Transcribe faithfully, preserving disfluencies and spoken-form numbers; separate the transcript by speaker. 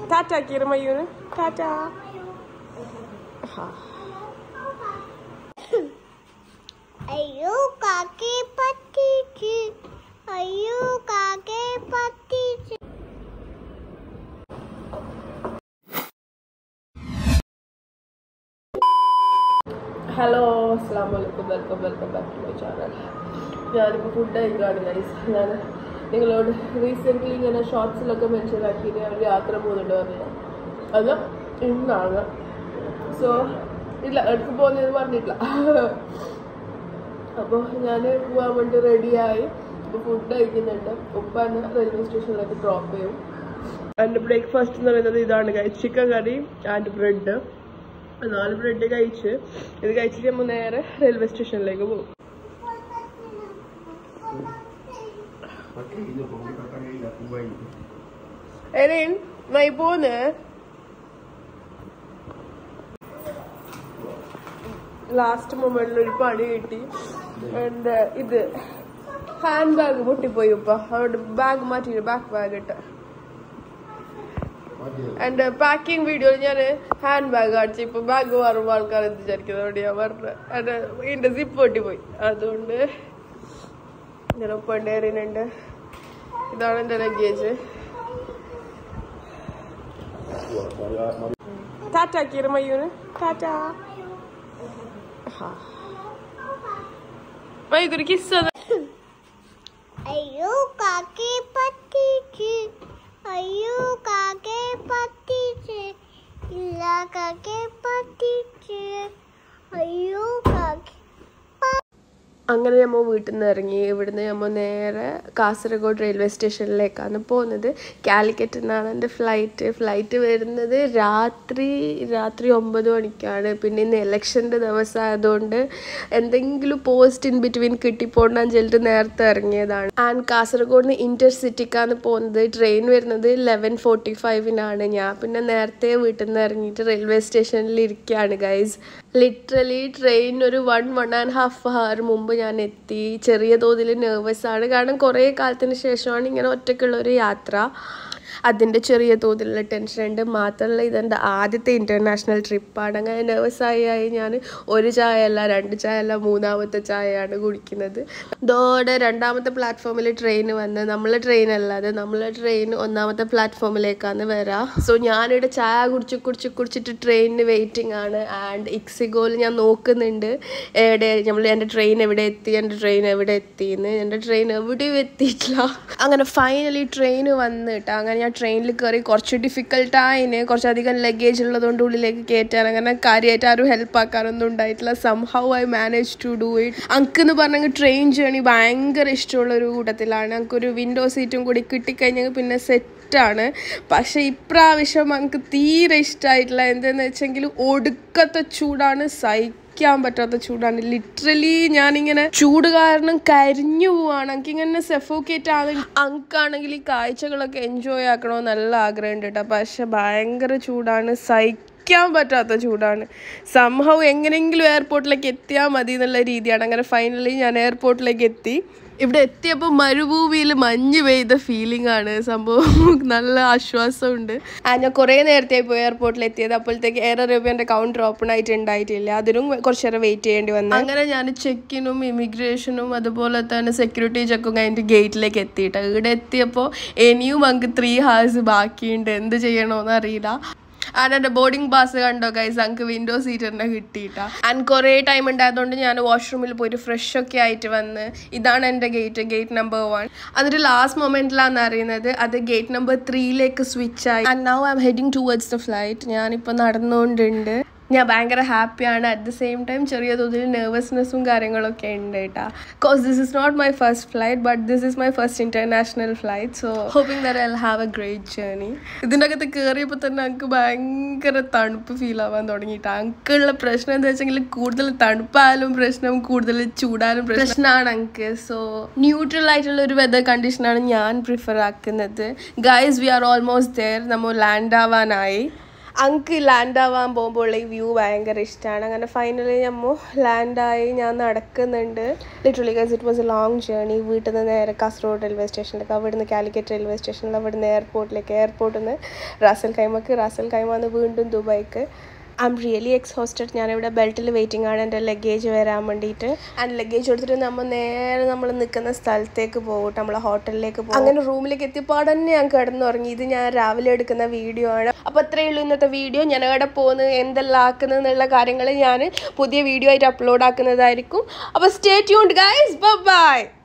Speaker 1: Tata Kirmayun. Tata.
Speaker 2: Ayu kaki pati. Ayu kaki pati.
Speaker 1: Hello, Assalamualaikum. Welcome, welcome back to my channel. I am food guys. I recently in shorts mentioned that I am so ഇല്ല എടുത്ത് പോകുന്നത് പറഞ്ഞിട്ടില്ല. അപ്പോൾ ഞാൻ പോകാൻ വേണ്ടി റെഡിയായി. അപ്പോൾ ഫുഡ് കഴിക്കുന്നുണ്ട്. ഉപ്പാനെ റെയിൽവേ സ്റ്റേഷനിലേക്ക് ഡ്രോപ്പ് ചെയ്യും. എൻ്റെ ബ്രേക്ക്ഫാസ്റ്റ് എന്ന് പറയുന്നത് ഇതാണ് guys, chicken curry and bread. നാല് ബ്രെഡ് കഴിച്ച് ഇത് കഴിച്ചിട്ട് നമ്മൾ നേരെ റെയിൽവേ സ്റ്റേഷനിലേക്ക് പോകും. എരീൻ മൈ പോന്ന് ലാസ്റ്റ് മൊമെന്റിൽ ഒരു പണി കിട്ടി. എൻ്റെ ഇത് ഹാൻഡ് ബാഗ് പൊട്ടിപ്പോയി. ഇപ്പം അവിടെ ബാഗ് മാറ്റിയിട്ട് ബാക്ക് ബാഗ് ഇട്ട് എൻ്റെ പാക്കിംഗ് വീഡിയോയിൽ ഞാൻ ഹാൻഡ് ബാഗ് കാണിച്ചു. ഇപ്പൊ ബാഗ് മാറുമ്പോൾ ആൾക്കാർ എന്ത് വിചാരിക്കുന്നത് അവിടെ ഞാൻ പറഞ്ഞത്. എൻ്റെ ഇതിൻ്റെ സിപ്പ് പൊട്ടിപ്പോയി. അതുകൊണ്ട് ഞാൻ ഒപ്പം എറിയുന്നുണ്ട്. ഇതാണ് എൻ്റെ ലഗേജ്. ടാറ്റ കിരമയൂന് ടാറ്റ. ഒരു kiss.
Speaker 2: Ayu kaki pati. Ayu kaki pati. Illa kaki pati. Ayu kaki.
Speaker 1: അങ്ങനെ നമ്മൾ വീട്ടിൽ നിന്ന് ഇറങ്ങി. ഇവിടുന്ന് നമ്മൾ നേരെ കാസർഗോഡ് റെയിൽവേ സ്റ്റേഷനിലേക്കാണ് പോകുന്നത്. കാലിക്കറ്റിൽ നിന്നാണ് എൻ്റെ ഫ്ലൈറ്റ്. ഫ്ലൈറ്റ് വരുന്നത് രാത്രി രാത്രി ഒമ്പത് മണിക്കാണ്. പിന്നെ ഇന്ന് ഇലക്ഷൻ്റെ ദിവസം ആയതുകൊണ്ട് എന്തെങ്കിലും പോസ്റ്റ് ഇൻ ബിറ്റ്വീൻ കിട്ടിപ്പോണ്ടാന്ന് ചെല്ലിട്ട് നേരത്തെ ഇറങ്ങിയതാണ്. ആൻഡ് കാസർഗോഡ് നിന്ന് ഇൻ്റർസിറ്റിക്കാണ് പോകുന്നത്. ട്രെയിൻ വരുന്നത് ലെവൻ ഫോർട്ടി ഫൈവിനാണ്. ഞാൻ പിന്നെ നേരത്തെ വീട്ടിൽ നിന്ന് ഇറങ്ങിയിട്ട് റെയിൽവേ സ്റ്റേഷനിൽ ഇരിക്കുകയാണ് ഗൈസ്. ലിറ്ററലി ട്രെയിൻ ഒരു one one and half hour മുമ്പ് ഞാൻ എത്തി. ചെറിയ തോതിൽ നെർവസ് ആണ്, കാരണം കുറേ കാലത്തിന് ശേഷമാണ് ഇങ്ങനെ ഒറ്റയ്ക്കുള്ളൊരു യാത്ര. അതിൻ്റെ ചെറിയ തോതിലുള്ള ടെൻഷൻ ഉണ്ട്. മാത്രമല്ല ഇതെൻ്റെ ആദ്യത്തെ ഇൻ്റർനാഷണൽ ട്രിപ്പാണ്. അങ്ങനെ നെർവസായി ആയി ഞാൻ ഒരു ചായ അല്ല രണ്ട് ചായ അല്ല മൂന്നാമത്തെ ചായയാണ് കുടിക്കുന്നത്. ഇതോടെ രണ്ടാമത്തെ പ്ലാറ്റ്ഫോമിൽ ട്രെയിൻ വന്ന് നമ്മളെ ട്രെയിൻ അല്ലാതെ നമ്മളെ ട്രെയിൻ ഒന്നാമത്തെ പ്ലാറ്റ്ഫോമിലേക്കാണ് വരാം. സോ ഞാനിവിടെ ചായ കുടിച്ച് കുടിച്ച് കുടിച്ചിട്ട് ട്രെയിനിന് വെയിറ്റിംഗ് ആണ്. ആൻഡ് ഇക്സിഗോയിൽ ഞാൻ നോക്കുന്നുണ്ട് എവിടെ നമ്മൾ എൻ്റെ ട്രെയിൻ എവിടെ എത്തി എൻ്റെ ട്രെയിൻ എവിടെ എത്തിയെന്ന്. എൻ്റെ ട്രെയിൻ എവിടെയും എത്തിയിട്ടില്ല. അങ്ങനെ ഫൈനലി ട്രെയിൻ വന്നിട്ട് അങ്ങനെ ഞാൻ ട്രെയിനിൽ കയറി. കുറച്ച് ഡിഫിക്കൽട്ടായിന്, കുറച്ചധികം ലഗേജ് ഉള്ളതുകൊണ്ട് ഉള്ളിലേക്ക് കയറ്റാൻ അങ്ങനെ കാര്യമായിട്ട് ആരും ഹെൽപ്പ് ആക്കാനൊന്നും ഉണ്ടായിട്ടില്ല. Somehow I manage to do it. അങ്കെന്ന് പറഞ്ഞെങ്കിൽ ട്രെയിൻ ജേണി ഭയങ്കര ഇഷ്ടമുള്ളൊരു കൂട്ടത്തിലാണ്. എനിക്കൊരു വിൻഡോ സീറ്റും കൂടി കിട്ടിക്കഴിഞ്ഞാൽ പിന്നെ സെറ്റാണ്. പക്ഷേ ഇപ്രാവശ്യം എനിക്ക് തീരെ ഇഷ്ടമായിട്ടില്ല. എന്തെന്ന് വെച്ചെങ്കിൽ ഒടുക്കത്തെ ചൂടാണ്, സൈക്കിൾ ാൻ പറ്റാത്ത ചൂടാണ്. ലിറ്ററലി ഞാനിങ്ങനെ ചൂട് കാരണം കരിഞ്ഞു പോവാണ്. എനിക്കിങ്ങനെ സെഫോക്കേറ്റ് ആണ്. അങ്കാണെങ്കിൽ ഈ കാഴ്ചകളൊക്കെ എൻജോയ് ആക്കണമെന്ന് നല്ല ആഗ്രഹമുണ്ട് കേട്ടോ. പക്ഷെ ഭയങ്കര ചൂടാണ്, സഹിക്കാൻ പറ്റാത്ത ചൂടാണ്. സംഭവം എങ്ങനെയെങ്കിലും എയർപോർട്ടിലേക്ക് എത്തിയാൽ മതി എന്നുള്ള രീതിയാണ്. അങ്ങനെ ഫൈനലി ഞാൻ എയർപോർട്ടിലേക്ക് എത്തി. ഇവിടെ എത്തിയപ്പോൾ മരുഭൂമിയിൽ മഞ്ഞ് പെയ്ത ഫീലിംഗ് ആണ്. സംഭവം നല്ല ആശ്വാസമുണ്ട്. ആ ഞാൻ കുറേ നേരത്തെ പോയി എയർപോർട്ടിൽ എത്തിയത്. അപ്പോഴത്തേക്ക് എയർ അറേബ്യൻ്റെ കൗണ്ടർ ഓപ്പൺ ആയിട്ട് ഉണ്ടായിട്ടില്ല. അതിനും കുറച്ച് നേരം വെയിറ്റ് ചെയ്യേണ്ടി വന്നു. അങ്ങനെ ഞാൻ ചെക്കിനും ഇമിഗ്രേഷനും അതുപോലെ തന്നെ സെക്യൂരിറ്റി ചെക്കും കഴിഞ്ഞിട്ട് ഗേറ്റിലേക്ക് എത്തിയിട്ട് ഇവിടെ എത്തിയപ്പോൾ ഇനിയും നമുക്ക് ത്രീ ഹവേഴ്സ് ബാക്കിയുണ്ട്. എന്ത് ചെയ്യണമെന്ന് അറിയില്ല. ആൻഡ് എൻ്റെ ബോർഡിംഗ് പാസ് കണ്ടോ ഗൈസ്, എനിക്ക് വിൻഡോ സീറ്റ് തന്നെ കിട്ടിയിട്ടാ. ആൻഡ് കുറേ ടൈം ഉണ്ടായതുകൊണ്ട് ഞാൻ വാഷ്റൂമിൽ പോയിട്ട് ഫ്രഷ് ഒക്കെ ആയിട്ട് വന്ന്. ഇതാണ് എൻ്റെ ഗേറ്റ്, ഗേറ്റ് നമ്പർ വൺ. അതിൻ്റെ ലാസ്റ്റ് മൊമെൻറ്റിലാണ് അറിയുന്നത് അത് ഗേറ്റ് നമ്പർ ത്രീയിലേക്ക് സ്വിച്ച് ആയി. And now I'm heading towards the flight. ഞാനിപ്പോൾ നടന്നുകൊണ്ടുണ്ട്. ഞാൻ ഭയങ്കര ഹാപ്പിയാണ്. അറ്റ് ദ സെയിം ടൈം ചെറിയ തോതിൽ നെർവസ്നെസ്സും കാര്യങ്ങളൊക്കെ ഉണ്ട് കേട്ടോ. Because this is not my first flight but this is my first international flight. So hoping that I will have a great journey. ഇതിൻ്റെ അകത്ത് കയറിയപ്പോൾ തന്നെ എനിക്ക് ഭയങ്കര തണുപ്പ് ഫീൽ ആവാൻ തുടങ്ങിയിട്ട്. എനിക്കുള്ള പ്രശ്നം എന്താ വെച്ചെങ്കിൽ കൂടുതൽ തണുപ്പായാലും പ്രശ്നം, കൂടുതൽ ചൂടായാലും പ്രശ്നമാണ് എനിക്ക്. സോ ന്യൂട്രൽ ആയിട്ടുള്ള ഒരു വെതർ കണ്ടീഷനാണ് ഞാൻ പ്രിഫർ ആക്കുന്നത്. Guys we are almost there. നമ്മൾ ലാൻഡ് ആവാനായി. അങ്ക് ലാൻഡ് ആവാൻ പോകുമ്പോൾ ഈ വ്യൂ ഭയങ്കര ഇഷ്ടമാണ്. അങ്ങനെ ഫൈനലി നമ്മൾ ലാൻഡായി ഞാൻ നടക്കുന്നുണ്ട്. Literally guys it was a long journey. വീട്ടിൽ നിന്ന് നേരെ കാസർഗോഡ് റെയിൽവേ സ്റ്റേഷനിലേക്ക്, അവിടെ നിന്ന് കാലിക്കറ്റ് റെയിൽവേ സ്റ്റേഷനിൽ, അവിടെ നിന്ന് എയർപോർട്ടിലേക്ക്, എയർപോർട്ടിൽ നിന്ന് റാസൽ ഖൈമക്ക്, റാസൽ ഖൈമന്ന് വീണ്ടും ദുബായിക്ക്. I'm really exhausted. ഞാനിവിടെ ബെൽറ്റിൽ വെയിറ്റിംഗ് ആണ് എൻ്റെ ലഗേജ് വരാൻ വേണ്ടിയിട്ട്. ആൻഡ് ലഗേജ് എടുത്തിട്ട് നമ്മൾ നേരെ നമ്മൾ നിൽക്കുന്ന സ്ഥലത്തേക്ക് പോകും, നമ്മളെ ഹോട്ടലിലേക്ക് പോകും. അങ്ങനെ റൂമിലേക്ക് എത്തിയപ്പോൾ തന്നെ ഞാൻ കിടന്നുറങ്ങി. ഇത് ഞാൻ രാവിലെ എടുക്കുന്ന വീഡിയോ ആണ്. അപ്പോൾ അത്രയേ ഉള്ളൂ ഇന്നത്തെ വീഡിയോ. ഞാൻ എവിടെ പോകുന്നത്, എന്തെല്ലാം ആക്കുന്നത് എന്നുള്ള കാര്യങ്ങൾ ഞാൻ പുതിയ വീഡിയോ ആയിട്ട് അപ്ലോഡ് ആക്കുന്നതായിരിക്കും. അപ്പോൾ stay tuned guys. Bye by.